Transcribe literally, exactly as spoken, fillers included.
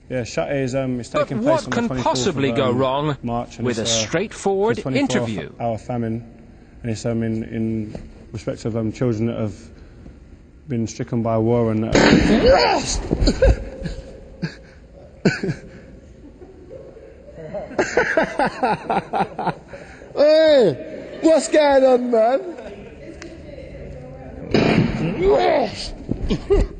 Yeah, shut is um, it's taking But place what on the can twenty-fourth possibly of, go um, wrong March, and with a it's, uh, straightforward the twenty-four interview? hour famine, and it's um, in, in respect of um, children that have been stricken by war and. Uh, Hey, what's going on, man? Yes.